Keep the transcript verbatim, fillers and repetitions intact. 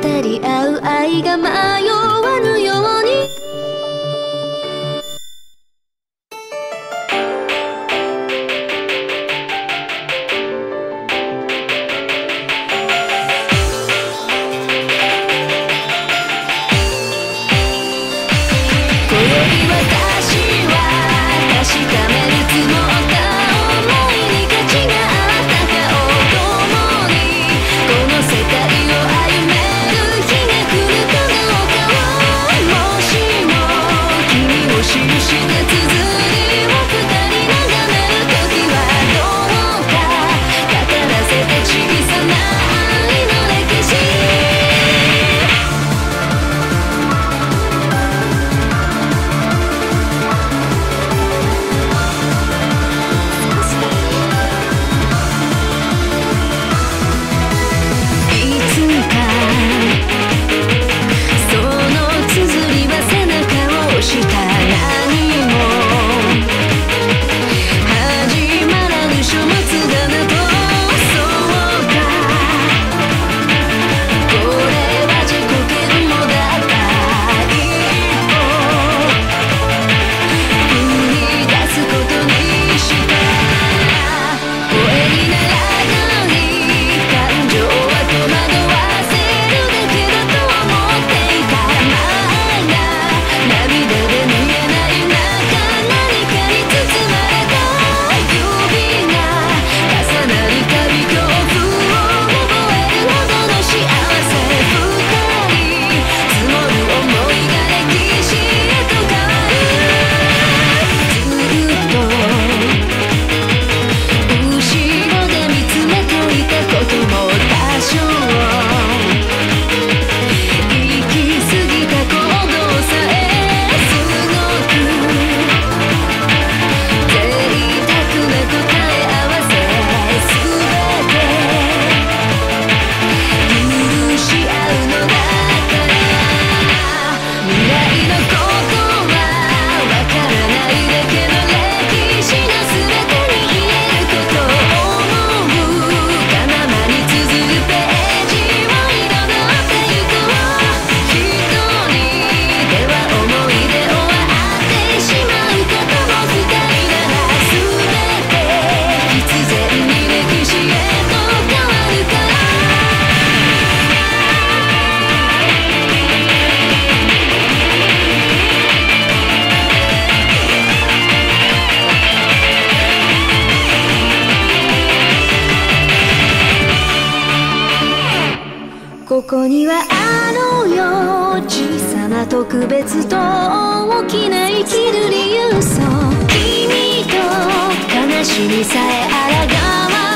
語り合う愛が迷わぬように。今宵私は確かめるつもった想いに価値があったかを共にこの世界を歩める日が来るかどうかを、もしも君を記した綴りを二人眺める時はどうか語らせて小さな愛の歴史。した何も始まらぬ書物だなと。そうか、これは自己嫌悪だった一歩踏み出すことにした。声にならない感情は戸惑わせるだけだと思っていた。前が涙で見えない中、何かに包まれた指が重なりたび恐怖を覚えるほどの幸せ。二人積もる想いが歴史へと変わる。ずっと後ろで見つめていたことも多少行き過ぎた行動さえここにはあるよ小さな特別と大きな生きる理由。そう、君と悲しみさえあらがわ